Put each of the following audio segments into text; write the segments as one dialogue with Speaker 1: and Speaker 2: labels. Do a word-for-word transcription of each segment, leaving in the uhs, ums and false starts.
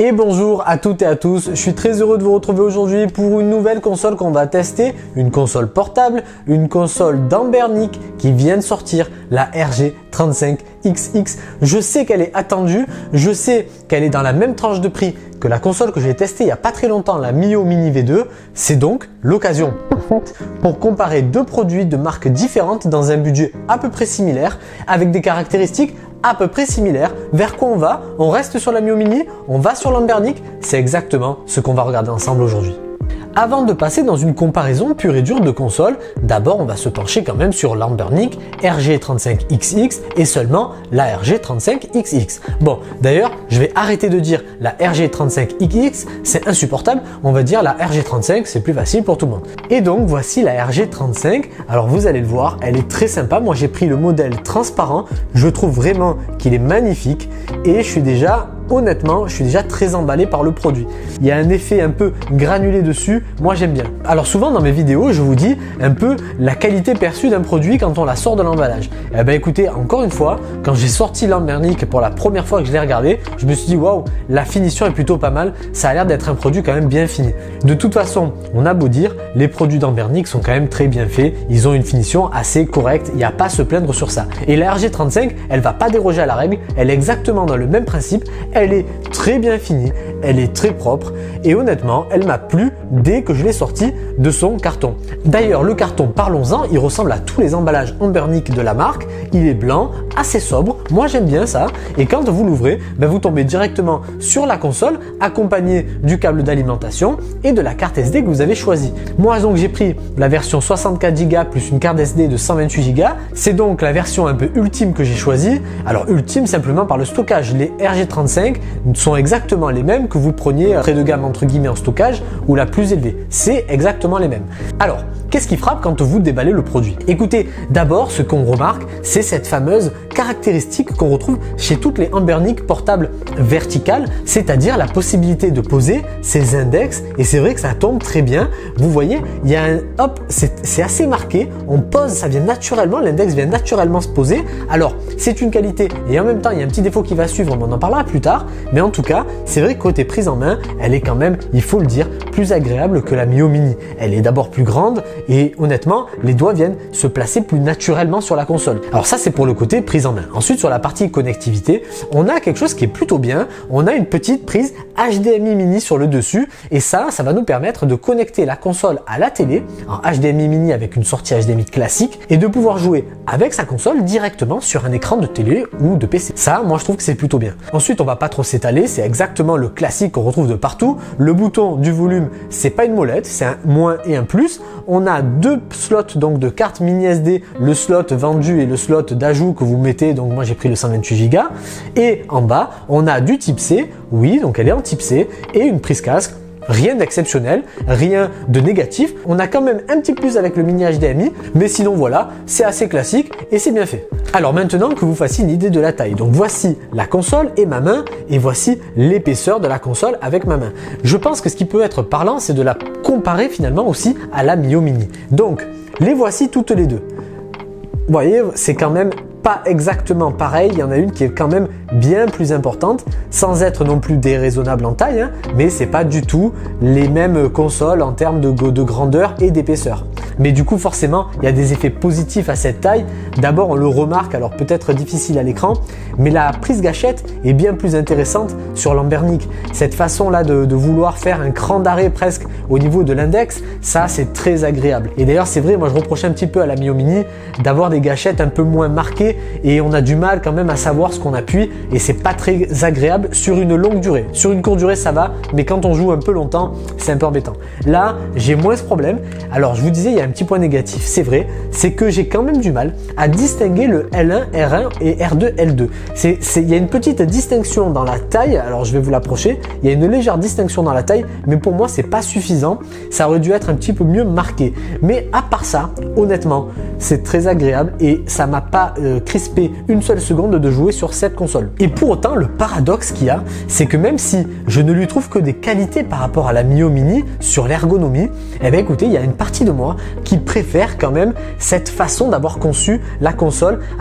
Speaker 1: Et bonjour à toutes et à tous, je suis très heureux de vous retrouver aujourd'hui pour une nouvelle console qu'on va tester, une console portable, une console d'Ambernic qui vient de sortir, la R G trente-cinq X X. Je sais qu'elle est attendue, je sais qu'elle est dans la même tranche de prix que la console que j'ai testée il n'y a pas très longtemps, la Mio Mini V deux. C'est donc l'occasion parfaite pour comparer deux produits de marques différentes dans un budget à peu près similaire, avec des caractéristiques à peu près similaires. Vers quoi on va? On reste sur la Mio Mini, on va sur l'Ambernic. C'est exactement ce qu'on va regarder ensemble aujourd'hui. Avant de passer dans une comparaison pure et dure de consoles, d'abord on va se pencher quand même sur l'Ambernic R G trente-cinq X X et seulement la R G trente-cinq X X. Bon, d'ailleurs, je vais arrêter de dire la R G trente-cinq X X, c'est insupportable, on va dire la R G trente-cinq, c'est plus facile pour tout le monde. Et donc voici la R G trente-cinq, alors vous allez le voir, elle est très sympa, moi j'ai pris le modèle transparent, je trouve vraiment qu'il est magnifique et je suis déjà... Honnêtement, je suis déjà très emballé par le produit. Il y a un effet un peu granulé dessus, moi j'aime bien. Alors souvent dans mes vidéos, je vous dis un peu la qualité perçue d'un produit quand on la sort de l'emballage. Eh ben écoutez, encore une fois, quand j'ai sorti l'Ambernic pour la première fois que je l'ai regardé, je me suis dit waouh, la finition est plutôt pas mal, ça a l'air d'être un produit quand même bien fini. De toute façon, on a beau dire, les produits d'Ambernic sont quand même très bien faits, ils ont une finition assez correcte, il n'y a pas à se plaindre sur ça. Et la R G trente-cinq, elle va pas déroger à la règle, elle est exactement dans le même principe. Elle est très bien finie, elle est très propre et honnêtement, elle m'a plu dès que je l'ai sortie de son carton. D'ailleurs, le carton, parlons-en, il ressemble à tous les emballages Ambernic de la marque. Il est blanc, assez sobre, moi j'aime bien ça. Et quand vous l'ouvrez, ben vous tombez directement sur la console accompagné du câble d'alimentation et de la carte S D que vous avez choisie. Moi donc j'ai pris la version soixante-quatre giga plus une carte S D de cent vingt-huit giga. C'est donc la version un peu ultime que j'ai choisie. Alors ultime simplement par le stockage. Les R G trente-cinq sont exactement les mêmes que vous preniez près de gamme entre guillemets en stockage ou la plus élevée. C'est exactement les mêmes. Alors, qu'est-ce qui frappe quand vous déballez le produit? Écoutez, d'abord, ce qu'on remarque, c'est cette fameuse caractéristique qu'on retrouve chez toutes les Ambernic portables verticales, c'est-à-dire la possibilité de poser ses index. Et c'est vrai que ça tombe très bien. Vous voyez, il y a un hop, c'est assez marqué. On pose, ça vient naturellement, l'index vient naturellement se poser. Alors, c'est une qualité et en même temps, il y a un petit défaut qui va suivre, mais on en parlera plus tard. Mais en tout cas, c'est vrai que côté prise en main, elle est quand même, il faut le dire, plus agréable que la Mio Mini. Elle est d'abord plus grande et honnêtement, les doigts viennent se placer plus naturellement sur la console. Alors ça, c'est pour le côté prise en main. Ensuite, sur la partie connectivité, on a quelque chose qui est plutôt bien. On a une petite prise H D M I mini sur le dessus et ça, ça va nous permettre de connecter la console à la télé en H D M I mini avec une sortie H D M I classique et de pouvoir jouer avec sa console directement sur un écran de télé ou de P C. Ça, moi, je trouve que c'est plutôt bien. Ensuite, on va pas trop s'étaler. C'est exactement le classique qu'on retrouve de partout. Le bouton du volume, c'est pas une molette, c'est un moins et un plus. On a deux slots donc de carte mini S D, le slot vendu et le slot d'ajout que vous mettez. Donc moi j'ai pris le cent vingt-huit giga. Et en bas, on a du type C. Oui, donc elle est en type C et une prise casque. Rien d'exceptionnel, rien de négatif. On a quand même un petit plus avec le mini H D M I, mais sinon voilà, c'est assez classique et c'est bien fait. Alors maintenant que vous fassiez une idée de la taille, donc voici la console et ma main, et voici l'épaisseur de la console avec ma main. Je pense que ce qui peut être parlant, c'est de la comparer finalement aussi à la Mio Mini. Donc, les voici toutes les deux. Vous voyez, c'est quand même pas exactement pareil, il y en a une qui est quand même bien plus importante, sans être non plus déraisonnable en taille, hein, mais c'est pas du tout les mêmes consoles en termes de, de grandeur et d'épaisseur. Mais du coup, forcément, il y a des effets positifs à cette taille. D'abord, on le remarque, alors peut-être difficile à l'écran, mais la prise gâchette est bien plus intéressante sur l'Ambernic. Cette façon-là de, de vouloir faire un cran d'arrêt presque au niveau de l'index, ça, c'est très agréable. Et d'ailleurs, c'est vrai, moi, je reprochais un petit peu à la Mio Mini d'avoir des gâchettes un peu moins marquées et on a du mal quand même à savoir ce qu'on appuie et c'est pas très agréable sur une longue durée. Sur une courte durée, ça va, mais quand on joue un peu longtemps, c'est un peu embêtant. Là, j'ai moins ce problème. Alors, je vous disais, il y a un petit point négatif, c'est vrai, c'est que j'ai quand même du mal à distinguer le L un R un et R deux L deux. C'est, c'est, il y a une petite distinction dans la taille, alors je vais vous l'approcher, il y a une légère distinction dans la taille, mais pour moi c'est pas suffisant, ça aurait dû être un petit peu mieux marqué. Mais à part ça, honnêtement, c'est très agréable et ça m'a pas euh, crispé une seule seconde de jouer sur cette console. Et pour autant, le paradoxe qu'il y a, c'est que même si je ne lui trouve que des qualités par rapport à la Mio Mini sur l'ergonomie, eh bien écoutez, il y a une partie de moi qui préfère quand même cette façon d'avoir conçu la console. Alors,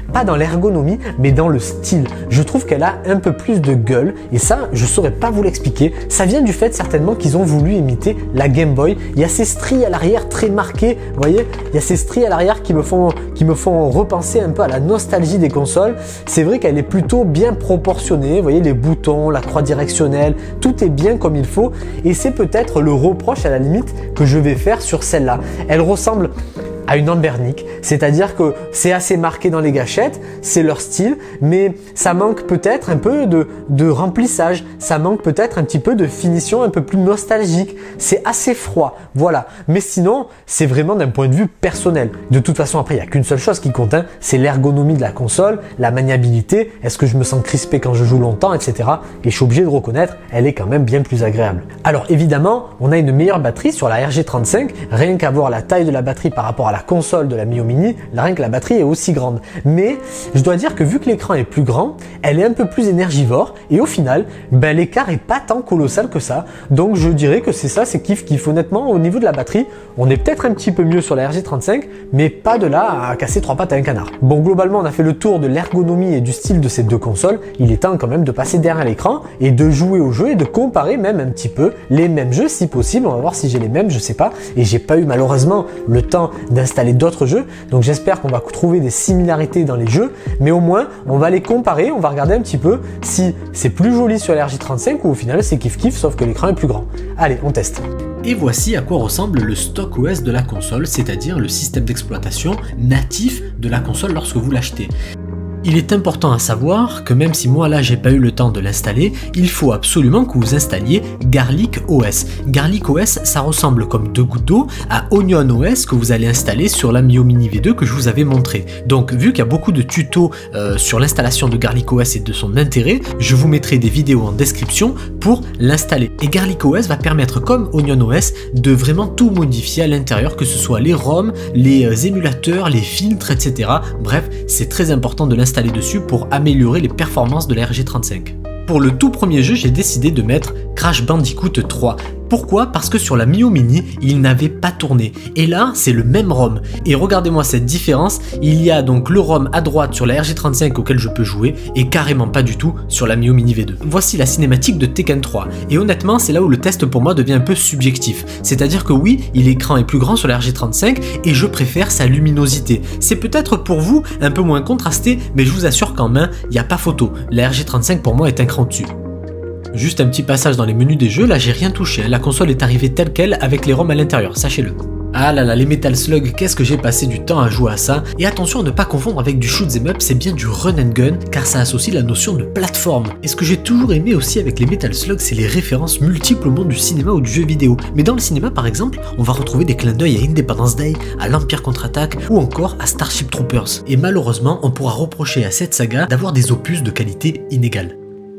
Speaker 1: pas dans l'ergonomie, mais dans le style. Je trouve qu'elle a un peu plus de gueule et ça, je saurais pas vous l'expliquer. Ça vient du fait certainement qu'ils ont voulu imiter la Game Boy. Il y a ces stries à l'arrière très marquées, vous voyez, il y a ces stries à l'arrière qui me font qui me font repenser un peu à la nostalgie des consoles. C'est vrai qu'elle est plutôt bien proportionnée, vous voyez les boutons, la croix directionnelle, tout est bien comme il faut et c'est peut-être le reproche à la limite que je vais faire sur celle-là. Elle ressemble à une Ambernic, c'est-à-dire que c'est assez marqué dans les gâchettes, c'est leur style, mais ça manque peut-être un peu de, de remplissage, ça manque peut-être un petit peu de finition un peu plus nostalgique, c'est assez froid, voilà. Mais sinon, c'est vraiment d'un point de vue personnel. De toute façon, après, il n'y a qu'une seule chose qui compte, hein, c'est l'ergonomie de la console, la maniabilité, est-ce que je me sens crispé quand je joue longtemps, et cetera. Et je suis obligé de reconnaître, elle est quand même bien plus agréable. Alors évidemment, on a une meilleure batterie sur la R G trente-cinq, rien qu'à voir la taille de la batterie par rapport à la console de la Mio Mini, rien que la batterie est aussi grande. Mais je dois dire que vu que l'écran est plus grand, elle est un peu plus énergivore et au final, ben, l'écart est pas tant colossal que ça. Donc je dirais que c'est ça, c'est kiff kiff. Honnêtement, au niveau de la batterie, on est peut-être un petit peu mieux sur la R G trente-cinq, mais pas de là à casser trois pattes à un canard. Bon, globalement, on a fait le tour de l'ergonomie et du style de ces deux consoles. Il est temps quand même de passer derrière l'écran et de jouer au jeu et de comparer même un petit peu les mêmes jeux si possible. On va voir si j'ai les mêmes, je sais pas. Et j'ai pas eu malheureusement le temps d'installer d'autres jeux, donc j'espère qu'on va trouver des similarités dans les jeux, mais au moins on va les comparer, on va regarder un petit peu si c'est plus joli sur la R G trente-cinq ou au final c'est kiff kiff sauf que l'écran est plus grand. Allez, on teste.
Speaker 2: Et voici à quoi ressemble le stock O S de la console, c'est-à-dire le système d'exploitation natif de la console lorsque vous l'achetez. Il est important à savoir que même si moi là j'ai pas eu le temps de l'installer, il faut absolument que vous installiez Garlic O S. Garlic O S, ça ressemble comme deux gouttes d'eau à Onion O S que vous allez installer sur la Mio Mini V deux que je vous avais montré. Donc vu qu'il y a beaucoup de tutos euh, sur l'installation de Garlic O S et de son intérêt, je vous mettrai des vidéos en description pour l'installer. Et Garlic O S va permettre, comme Onion O S, de vraiment tout modifier à l'intérieur, que ce soit les ROM, les euh, émulateurs, les filtres, et cetera. Bref, c'est très important de l'installer dessus pour améliorer les performances de la R G trente-cinq. Pour le tout premier jeu, j'ai décidé de mettre Crash Bandicoot trois. Pourquoi? Parce que sur la Mio Mini, il n'avait pas tourné. Et là, c'est le même ROM. Et regardez-moi cette différence. Il y a donc le ROM à droite sur la R G trente-cinq auquel je peux jouer et carrément pas du tout sur la Mio Mini V deux. Voici la cinématique de Tekken trois. Et honnêtement, c'est là où le test pour moi devient un peu subjectif. C'est-à-dire que oui, l'écran est plus grand sur la R G trente-cinq et je préfère sa luminosité. C'est peut-être pour vous un peu moins contrasté, mais je vous assure qu'en main, il n'y a pas photo. La R G trente-cinq pour moi est un cran dessus. Juste un petit passage dans les menus des jeux, là j'ai rien touché, la console est arrivée telle quelle avec les ROM à l'intérieur, sachez-le. Ah là là, les Metal Slug, qu'est-ce que j'ai passé du temps à jouer à ça. Et attention à ne pas confondre avec du shoot 'em up, c'est bien du run and gun, car ça associe la notion de plateforme. Et ce que j'ai toujours aimé aussi avec les Metal Slug, c'est les références multiples au monde du cinéma ou du jeu vidéo. Mais dans le cinéma par exemple, on va retrouver des clins d'œil à Independence Day, à l'Empire contre-attaque ou encore à Starship Troopers. Et malheureusement, on pourra reprocher à cette saga d'avoir des opus de qualité inégale.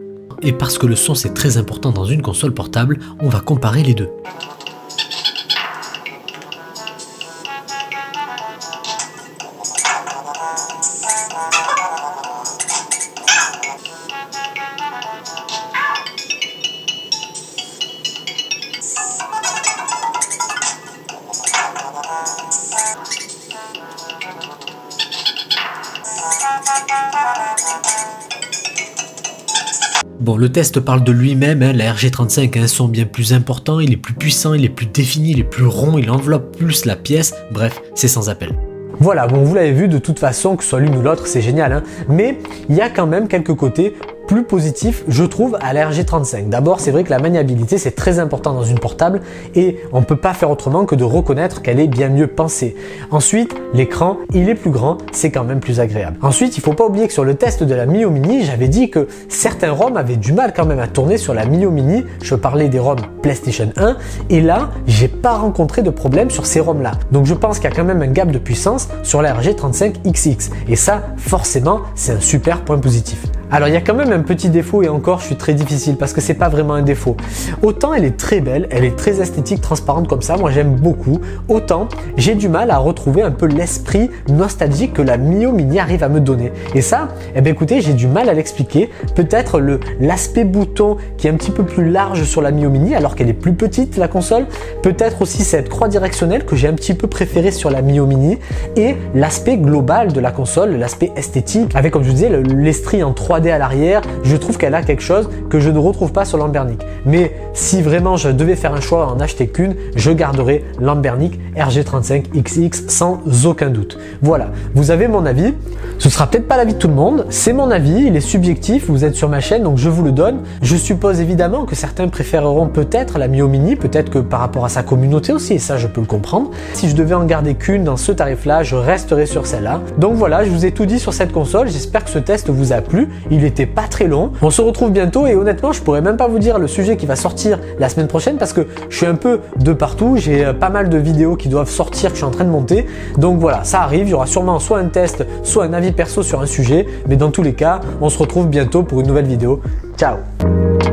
Speaker 2: Et parce que le son c'est très important dans une console portable, on va comparer les deux. Bon, le test parle de lui-même, hein, la R G trente-cinq a un son bien plus important, il est plus puissant, il est plus défini, il est plus rond, il enveloppe plus la pièce, bref, c'est sans appel.
Speaker 1: Voilà, bon vous l'avez vu, de toute façon, que ce soit l'une ou l'autre, c'est génial, hein, mais il y a quand même quelques côtés plus positif, je trouve, à la R G trente-cinq. D'abord, c'est vrai que la maniabilité, c'est très important dans une portable et on ne peut pas faire autrement que de reconnaître qu'elle est bien mieux pensée. Ensuite, l'écran, il est plus grand, c'est quand même plus agréable. Ensuite, il ne faut pas oublier que sur le test de la Mio Mini, j'avais dit que certains ROM avaient du mal quand même à tourner sur la Mio Mini. Je parlais des ROM PlayStation un et là, j'ai pas rencontré de problème sur ces ROM là. Donc je pense qu'il y a quand même un gap de puissance sur la R G trente-cinq X X et ça, forcément, c'est un super point positif. Alors il y a quand même un un petit défaut et encore je suis très difficile parce que c'est pas vraiment un défaut. Autant elle est très belle, elle est très esthétique, transparente comme ça, moi j'aime beaucoup. Autant j'ai du mal à retrouver un peu l'esprit nostalgique que la Mio Mini arrive à me donner. Et ça, eh bien écoutez, j'ai du mal à l'expliquer. Peut-être le l'aspect bouton qui est un petit peu plus large sur la Mio Mini alors qu'elle est plus petite la console. Peut-être aussi cette croix directionnelle que j'ai un petit peu préférée sur la Mio Mini et l'aspect global de la console, l'aspect esthétique avec, comme je vous disais, l'estrie en trois D à l'arrière. Je trouve qu'elle a quelque chose que je ne retrouve pas sur l'Ambernic. Mais si vraiment je devais faire un choix en acheter qu'une, je garderai l'Ambernic R G trente-cinq X X sans aucun doute. Voilà, vous avez mon avis. Ce sera peut-être pas l'avis de tout le monde, c'est mon avis, il est subjectif, vous êtes sur ma chaîne donc je vous le donne. Je suppose évidemment que certains préféreront peut-être la Mio Mini, peut-être que par rapport à sa communauté aussi, et ça je peux le comprendre. Si je devais en garder qu'une dans ce tarif-là, je resterai sur celle-là. Donc voilà, je vous ai tout dit sur cette console, j'espère que ce test vous a plu, il était pas très long. On se retrouve bientôt et honnêtement, je pourrais même pas vous dire le sujet qui va sortir la semaine prochaine parce que je suis un peu de partout, j'ai pas mal de vidéos qui doivent sortir que je suis en train de monter. Donc voilà, ça arrive, il y aura sûrement soit un test, soit un avis perso sur un sujet, mais dans tous les cas, on se retrouve bientôt pour une nouvelle vidéo. Ciao!